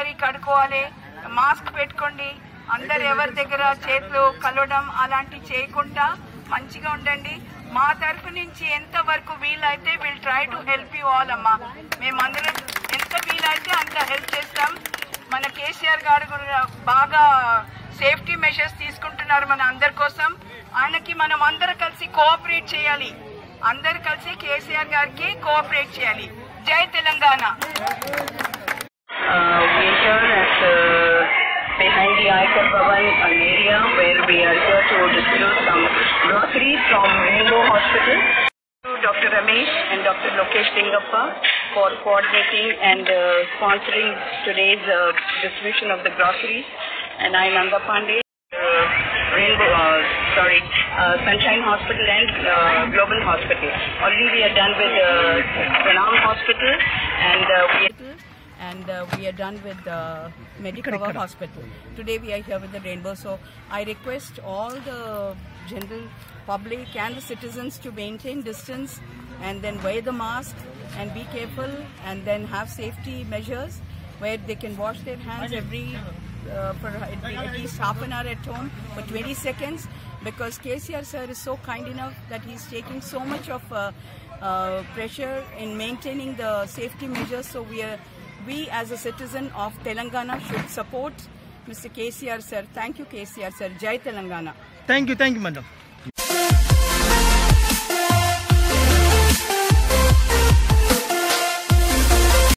మరి కడుక్కోవాలి, మాస్క్ పెట్టుకోండి, అందరు ఎవరి దగ్గర చేతులు కలవడం అలాంటి చేయకుండా మంచిగా ఉండండి. మా తరఫు నుంచి ఎంత వరకు వీలైతే will try to help you all అమ్మా. మేమందరం ఎంత వీలైతే అంత హెల్ప్ చేస్తాం. మన కేసీఆర్ గారు కూడా బాగా సేఫ్టీ మెషర్స్ తీసుకుంటున్నారు మన అందరి కోసం. ఆయనకి మనం అందరు కలిసి కోఆపరేట్ చేయాలి, అందరు కలిసి కేసీఆర్ గారికి కోఆపరేట్ చేయాలి. జై Telangana. Behind the Ayakar Bhavan, an area where we are here to distribute some groceries from Rainbow Hospital. To Dr. Ramesh and Dr. Lokesh Lingappa for coordinating and sponsoring today's distribution of the groceries. And I, Nanda Pandey, Sunshine Hospital and Global Hospital. Already we are done with Pranam Hospital and we are done with Medicover Hospital. Today we are here with the Rainbow. So I request all the general public and the citizens to maintain distance and then wear the mask and be careful and then have safety measures where they can wash their hands for at least half an hour at home for 20 seconds, because KCR sir is so kind enough that he's taking so much of pressure in maintaining the safety measures. So we as a citizen of Telangana should support Mr. KCR sir. Thank you KCR sir. Jai Telangana. Thank you madam.